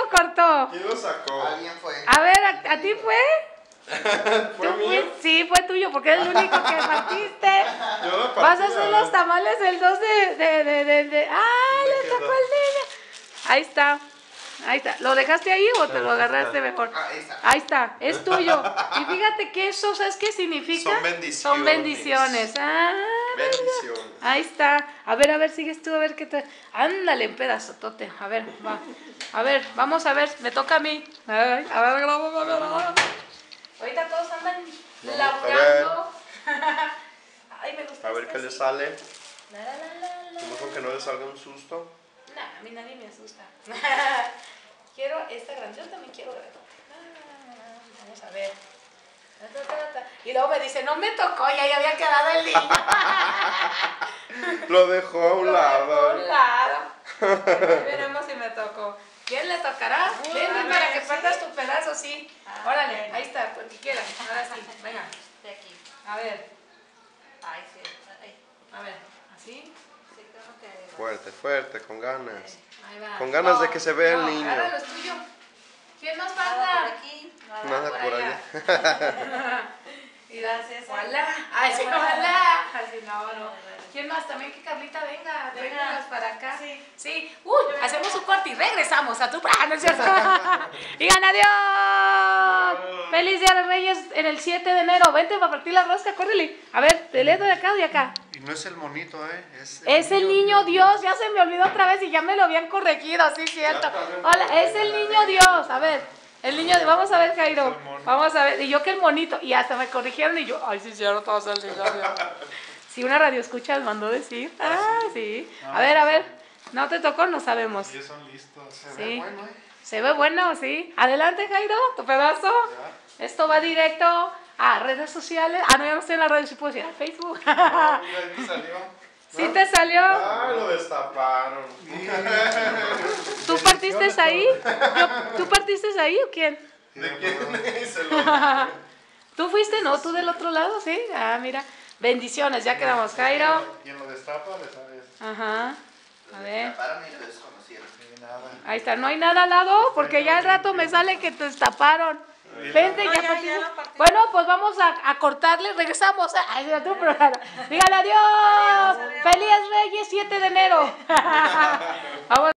lo cortó? ¿Quién lo sacó? Alguien fue. A ver, ¿a ti fue? ¿Fue ¿Tú mío? Sí, fue tuyo, porque eres el único que partiste. Yo lo partí. Vas a hacer los tamales el 2 de... ¡Ah, le quedó? tocó el niño! Ahí está. Ahí está. ¿Lo dejaste ahí o te lo agarraste mejor? Ahí está. Ahí está, es tuyo. Y fíjate que eso, ¿sabes qué significa? Son bendiciones. Son bendiciones. Ah, Bendiciones. ahí está. A ver, sigues tú, a ver qué te... Ándale, un pedazotote. A ver, va. A ver, vamos a ver, me toca a mí. Ay, a ver. Ahorita todos andan laburando. Ay, me gusta. A ver este qué le así. sale. La. Mejor que no le salga un susto. Nah, a mí nadie me asusta. Quiero esta gran, yo también quiero grande. Vamos a ver. Y luego me dice, no me tocó, ya había quedado el niño. Lo dejó a un Lo lado. dejó a un lado. Veremos si me tocó. ¿Quién le tocará? Ven para que partas tu pedazo, sí. Órale, ahí está, porque quieras. Ahora sí, venga. De aquí. A ver, Ay, sí. Ay, a ver, así. sí, creo que... Fuerte, fuerte, con ganas. Ahí va. Con ganas de que se vea el niño. Ahora lo es tuyo. ¿Quién más Nada por falta? aquí. Nada por allá. Gracias. Hola. Ay, sí, hola. Así no. ¿Quién más? También que Carlita venga. Vénganos para acá. Sí. Sí. Hacemos un corte y regresamos a tu... ¡Ah, no es cierto! ¡Digan adiós! ¡Feliz Día de Reyes en el 7 de enero! Vente para partir la rosca, córrele. A ver, te leo de acá o de acá. Y no es el monito, Es el niño Dios. Ya se me olvidó otra vez y ya me lo habían corregido, sí, cierto. Hola, es el niño Dios. A ver, el niño Dios. Vamos a ver, Jairo. Vamos a ver. Y yo que el monito. Y hasta me corrigieron y yo, ay, sí, cierto, todo el niño Dios. Si una radio escucha mandó decir. Ah, sí. A ver. ¿No te tocó? No sabemos. Ellos son listos. Sí. Se ve bueno, sí. Adelante, Jairo, tu pedazo. Esto va directo a redes sociales. Ah, no, ya no estoy en la radio, sí puedo decir a Facebook. Mira, ahí salió. ¿Sí te salió? Ah, lo destaparon. ¿Tú partiste ahí? ¿Tú partiste ahí o quién? ¿De quién se lo... ¿Tú fuiste? No, tú del otro lado, sí. Ah, mira. Bendiciones, ya quedamos, Jairo. Quien lo destapa, le sabes. Ajá. A ver. Taparon y lo desconocieron. Ni nada. Ahí está, no hay nada al lado, porque ya al rato me sale que te destaparon. Vente, No, ya ya partiste. lo partí. Bueno, pues vamos a cortarle, regresamos. Ay, a tu programa. Dígale adiós. Adiós, adiós. Feliz Reyes 7 de enero. Vamos.